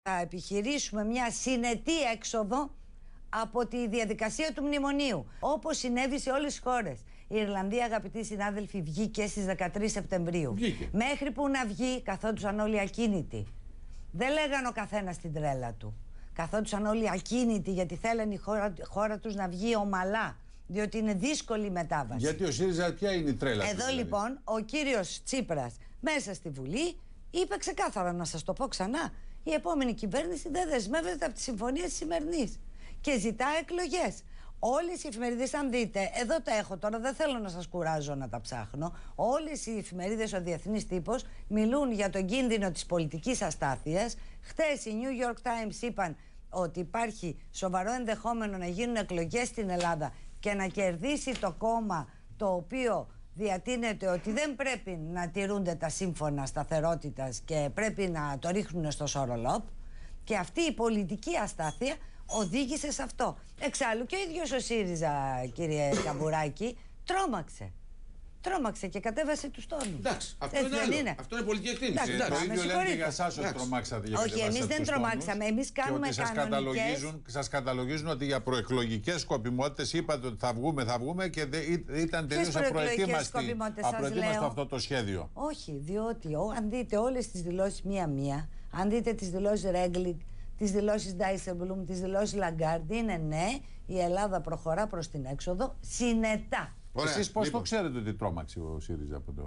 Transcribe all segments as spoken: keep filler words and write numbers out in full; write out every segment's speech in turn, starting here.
θα επιχειρήσουμε μια συνετή έξοδο από τη διαδικασία του μνημονίου, όπως συνέβη σε όλες τις χώρες. Η Ιρλανδία, αγαπητοί συνάδελφοι, βγήκε στις δεκατρείς Σεπτεμβρίου. Βγήκε. Μέχρι που να βγει, καθόντουσαν όλοι ακίνητοι. Δεν λέγανε ο καθένας την τρέλα του. Καθόντουσαν όλοι ακίνητοι, γιατί θέλανε η χώρα, χώρα τους να βγει ομαλά. Διότι είναι δύσκολη η μετάβαση. Γιατί ο ΣΥΡΙΖΑ ποια είναι η τρέλα του? Εδώ δηλαδή, λοιπόν, ο κύριος Τσίπρας μέσα στη Βουλή είπε ξεκάθαρα, να σας το πω ξανά, η επόμενη κυβέρνηση δεν δεσμεύεται από τη συμφωνία της σημερινής και ζητά εκλογές. Όλες οι εφημερίδες, αν δείτε, εδώ τα έχω τώρα, δεν θέλω να σας κουράζω να τα ψάχνω. Όλες οι εφημερίδες, ο διεθνής τύπος, μιλούν για τον κίνδυνο της πολιτικής αστάθειας. Χτες οι New York Times είπαν ότι υπάρχει σοβαρό ενδεχόμενο να γίνουν εκλογές στην Ελλάδα και να κερδίσει το κόμμα το οποίο διατείνεται ότι δεν πρέπει να τηρούνται τα σύμφωνα σταθερότητας και πρέπει να το ρίχνουν στο σορολόπ. Και αυτή η πολιτική αστάθεια οδήγησε σε αυτό. Εξάλλου και ο ίδιος ο ΣΥΡΙΖΑ, κύριε Καμπουράκη, τρόμαξε. Τρόμαξε και κατέβασε τους τόνους. Εντάξει, αυτό είναι άλλο. Είναι. Αυτό είναι πολιτική εκτίμηση. Εντάξει, το ίδιο λένε και για εσάς ότι τρομάξατε. Όχι, εμείς δεν τρομάξαμε. Εμείς κάνουμε σας κανονικές... καταλογίζουν, σας καταλογίζουν ότι για προεκλογικές σκοπιμότητες είπατε ότι θα βγούμε, θα βγούμε και δε, ήταν τελείως απροετοίμαστοι αυτό το σχέδιο. Όχι, διότι αν δείτε όλες τις δηλώσεις μία-μία, αν δείτε τις δηλώσεις Ρέγκλινγκ, τις δηλώσεις Ντάισελμπλουμ, τις δηλώσεις Λαγκάρντ, είναι ναι, η Ελλάδα προχωρά προς την έξοδο συνετά. Εσείς πώς λοιπόν το ξέρετε ότι τρόμαξε ο ΣΥΡΙΖΑ από το...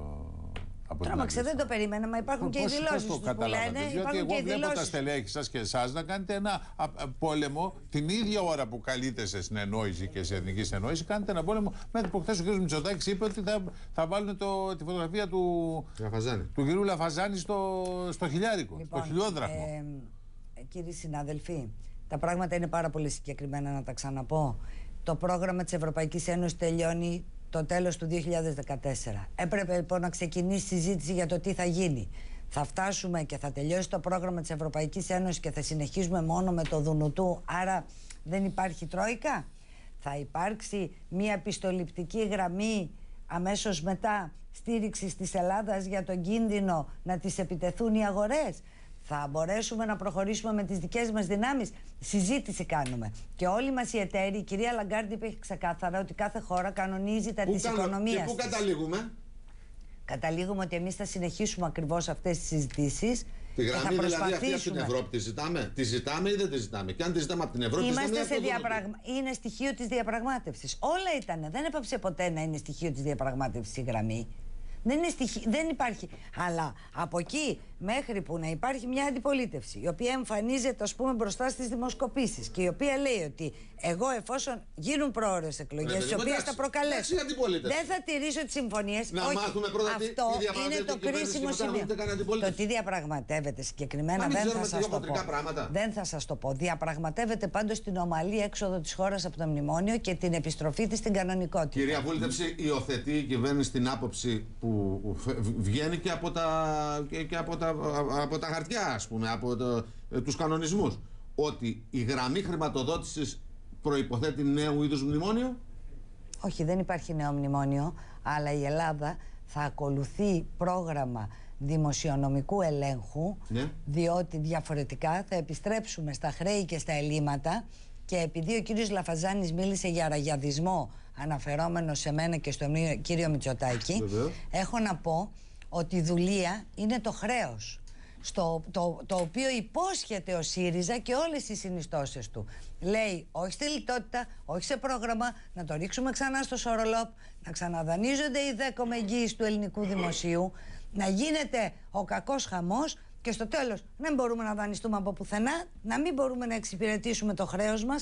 Από τρόμαξε, δεν το περίμενα, μα υπάρχουν πώς, και οι δηλώσεις τους που λένε. Διότι εγώ βλέπω δηλώσεις. Τα στελέχη σας και εσάς να κάνετε ένα α, α, πόλεμο την ίδια ώρα που καλείτε σε συνεννόηση και σε εθνική συνεννόηση. Κάνετε ένα πόλεμο μέχρι που χθες ο κ. Μητσοτάκης είπε ότι θα, θα βάλουν το, τη φωτογραφία του, του κ. Λαφαζάνη στο, στο χιλιάρικο, λοιπόν, στο χιλιόδραχμο. Ε, ε, κύριοι συνάδελφοι, τα πράγματα είναι πάρα πολύ συγκεκριμένα, να τα ξαναπώ. Το πρόγραμμα της Ευρωπαϊκής Ένωσης τελειώνει το τέλος του δύο χιλιάδες δεκατέσσερα. Έπρεπε λοιπόν να ξεκινήσει συζήτηση για το τι θα γίνει. Θα φτάσουμε και θα τελειώσει το πρόγραμμα της Ευρωπαϊκής Ένωσης και θα συνεχίσουμε μόνο με το Δουνουτού, άρα δεν υπάρχει τρόικα. Θα υπάρξει μια πιστοληπτική γραμμή αμέσως μετά στήριξης της Ελλάδας για τον κίνδυνο να τις επιτεθούν οι αγορές. Θα μπορέσουμε να προχωρήσουμε με τις δικές μας δυνάμεις. Συζήτηση κάνουμε. Και όλοι μας οι εταίροι, η κυρία Λαγκάρντ είπε ξεκάθαρα ότι κάθε χώρα κανονίζει τα της οικονομίας. Και πού καταλήγουμε? Καταλήγουμε ότι εμείς θα συνεχίσουμε ακριβώς αυτές τις συζητήσεις. Τη γραμμή δηλαδή αυτή από την Ευρώπη τη ζητάμε. Τη ζητάμε ή δεν τη ζητάμε? Και αν τη ζητάμε από την Ευρώπη, είμαστε σε διαπραγμα... είναι στοιχείο της διαπραγμάτευσης. Όλα ήταν. Δεν έπαψε ποτέ να είναι στοιχείο της διαπραγμάτευσης η γραμμή. Δεν, είναι στοιχ... δεν υπάρχει. Αλλά από εκεί μέχρι που να υπάρχει μια αντιπολίτευση, η οποία εμφανίζεται, ας πούμε, μπροστά στις δημοσκοπήσεις και η οποία λέει ότι εγώ, εφόσον γίνουν πρόορες εκλογές, τις οποίες θα προκαλέσω, δεν θα τηρήσω τις συμφωνίες. Να όχι, μάθουμε πρώτα αυτό τι είναι το κρίσιμο σημείο. Το τι διαπραγματεύεται συγκεκριμένα δεν θα σας το πω. Δεν θα σας το πω. Διαπραγματεύεται πάντως την ομαλή έξοδο της χώρας από το μνημόνιο και την επιστροφή της στην κανονικότητα. Κυρία Βούλτεψη, υιοθετεί η κυβέρνηση την άποψη που βγαίνει και από τα, και, και από τα, από τα χαρτιά, ας πούμε, από το, τους κανονισμούς, ότι η γραμμή χρηματοδότησης προϋποθέτει νέου είδους μνημόνιο? Όχι, δεν υπάρχει νέο μνημόνιο, αλλά η Ελλάδα θα ακολουθεί πρόγραμμα δημοσιονομικού ελέγχου, ναι. Διότι διαφορετικά θα επιστρέψουμε στα χρέη και στα ελλείμματα. Και επειδή ο κύριος Λαφαζάνης μίλησε για ραγιαδισμό, αναφερόμενο σε μένα και στον κύριο Μητσοτάκη, βεβαίως, έχω να πω ότι η δουλεία είναι το χρέος, στο, το, το οποίο υπόσχεται ο ΣΥΡΙΖΑ και όλες οι συνιστώσεις του. Λέει όχι στη λιτότητα, όχι σε πρόγραμμα, να το ρίξουμε ξανά στο σορολόπ, να ξαναδανείζονται οι δέκα με εγγύηση του ελληνικού δημοσίου, να γίνεται ο κακός χαμός και στο τέλος δεν μπορούμε να δανειστούμε από πουθενά, να μην μπορούμε να εξυπηρετήσουμε το χρέος μας.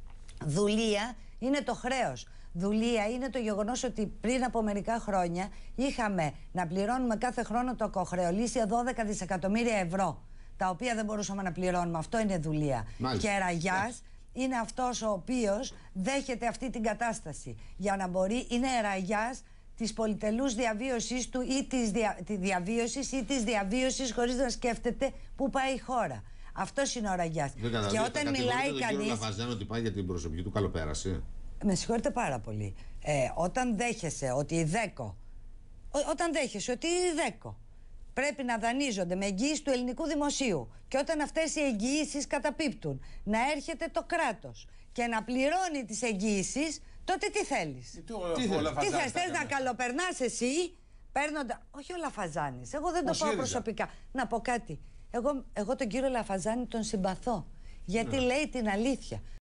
Δουλεία είναι το χρέος. Δουλεία είναι το γεγονός ότι πριν από μερικά χρόνια είχαμε να πληρώνουμε κάθε χρόνο το κοχρεολύσια δώδεκα δισεκατομμύρια ευρώ, τα οποία δεν μπορούσαμε να πληρώνουμε. Αυτό είναι δουλεία. Μάλιστα. Και ραγιάς είναι αυτός ο οποίος δέχεται αυτή την κατάσταση για να μπορεί, είναι ραγιάς της πολυτελούς διαβίωσης του ή της δια, τη διαβίωσης ή της διαβίωσης χωρίς να σκέφτεται πού πάει η χώρα. Αυτός είναι ο ραγιάς. Και όταν μιλάει κανείς... Δεν καταδείχτε ότι πάει για την προσωπική του καλοπέραση. Με συγχωρείτε πάρα πολύ. Ε, όταν δέχεσαι ότι η ΔΕΚΟ, ό, όταν δέχεσαι ότι η ΔΕΚΟ πρέπει να δανείζονται με εγγύηση του ελληνικού δημοσίου και όταν αυτές οι εγγυήσεις καταπίπτουν να έρχεται το κράτος και να πληρώνει τις εγγυήσεις, τότε τι θέλεις? Τι, τι, τι θες, θες να καλοπερνάς εσύ παίρνοντα... Όχι ο Λαφαζάνης, εγώ δεν ο το πάω προσωπικά. Να πω κάτι, εγώ, εγώ τον κύριο Λαφαζάνη τον συμπαθώ γιατί ναι. λέει την αλήθεια.